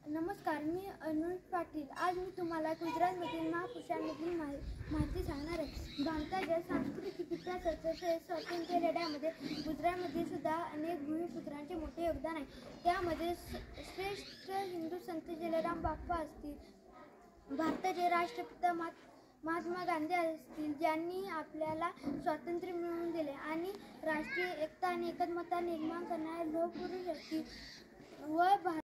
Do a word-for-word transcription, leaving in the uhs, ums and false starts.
नमस्कार, मी अनुज पाटील. आज मी तुम्हाला गुजरातमधील महापुरुषांमधील माहिती सांगणार आहे. भारताच्या सांस्कृतिक इतिहासाच्या स्वातंत्र्य लढ्यामध्ये गुजरातमध्ये सुद्धा अनेक भूमिपुत्रांचे मोठे योगदान आहे. त्यामध्ये श्रेष्ठ हिंदू संत जलाराम बापा असतील, भारताचे राष्ट्रपिता महात्मा गांधी असतील, ज्यांनी आपल्याला स्वातंत्र्य मिळवून दिले, आणि राष्ट्रीय एकता आणि एकात्मता निर्माण करणारे लोक पुरुष असतील, व